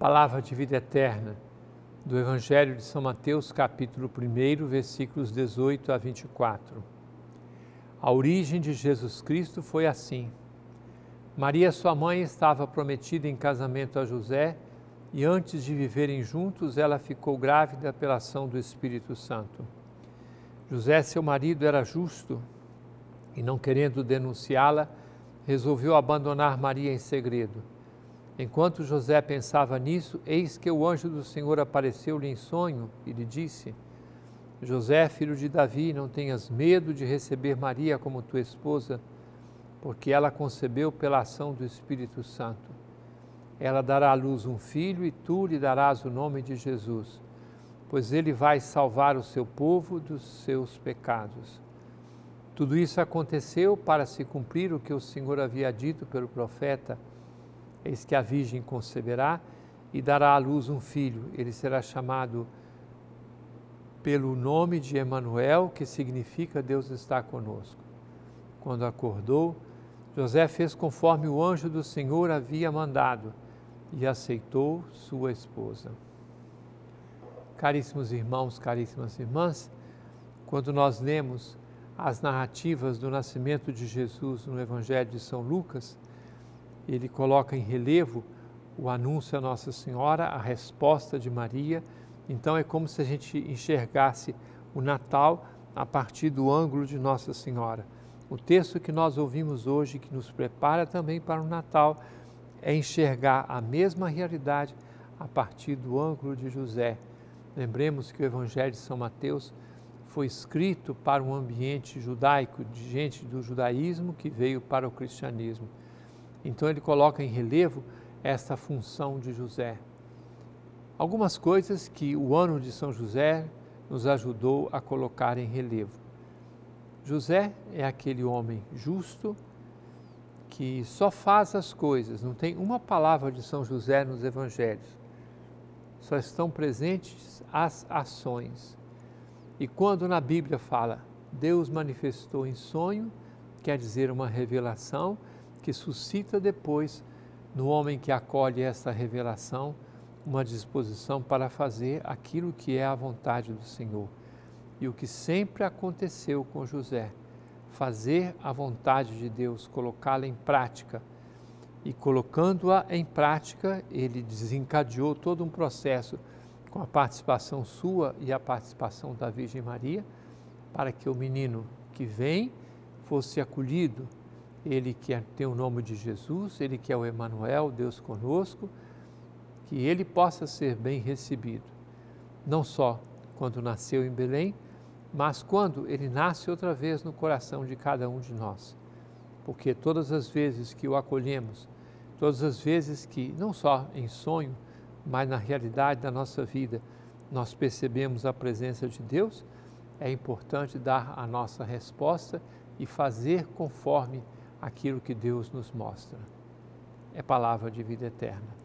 Palavra de vida eterna, do Evangelho de São Mateus, capítulo 1, versículos 18 a 24. A origem de Jesus Cristo foi assim. Maria, sua mãe, estava prometida em casamento a José e antes de viverem juntos, ela ficou grávida pela ação do Espírito Santo. José, seu marido, era justo e, não querendo denunciá-la, resolveu abandonar Maria em segredo. Enquanto José pensava nisso, eis que o anjo do Senhor apareceu-lhe em sonho e lhe disse: José, filho de Davi, não tenhas medo de receber Maria como tua esposa, porque ela concebeu pela ação do Espírito Santo. Ela dará à luz um filho e tu lhe darás o nome de Jesus, pois ele vai salvar o seu povo dos seus pecados. Tudo isso aconteceu para se cumprir o que o Senhor havia dito pelo profeta: eis que a Virgem conceberá e dará à luz um filho. Ele será chamado pelo nome de Emanuel, que significa Deus está conosco. Quando acordou, José fez conforme o anjo do Senhor havia mandado e aceitou sua esposa. Caríssimos irmãos, caríssimas irmãs, quando nós lemos as narrativas do nascimento de Jesus no Evangelho de São Lucas, ele coloca em relevo o anúncio a Nossa Senhora, a resposta de Maria. Então é como se a gente enxergasse o Natal a partir do ângulo de Nossa Senhora. O texto que nós ouvimos hoje, que nos prepara também para o Natal, é enxergar a mesma realidade a partir do ângulo de José. Lembremos que o Evangelho de São Mateus foi escrito para um ambiente judaico, de gente do judaísmo que veio para o cristianismo. Então ele coloca em relevo esta função de José. Algumas coisas que o ano de São José nos ajudou a colocar em relevo. José é aquele homem justo que só faz as coisas, não tem uma palavra de São José nos evangelhos, só estão presentes as ações. E quando na Bíblia fala Deus manifestou em sonho, quer dizer uma revelação que suscita depois, no homem que acolhe essa revelação, uma disposição para fazer aquilo que é a vontade do Senhor. E o que sempre aconteceu com José, fazer a vontade de Deus, colocá-la em prática. E colocando-a em prática, ele desencadeou todo um processo com a participação sua e a participação da Virgem Maria, para que o menino que vem fosse acolhido. Ele que tem o nome de Jesus, ele que é o Emanuel, Deus conosco, que ele possa ser bem recebido, não só quando nasceu em Belém, mas quando ele nasce outra vez no coração de cada um de nós. Porque todas as vezes que o acolhemos, todas as vezes que, não só em sonho, mas na realidade da nossa vida, nós percebemos a presença de Deus, é importante dar a nossa resposta e fazer conforme aquilo que Deus nos mostra. É palavra de vida eterna.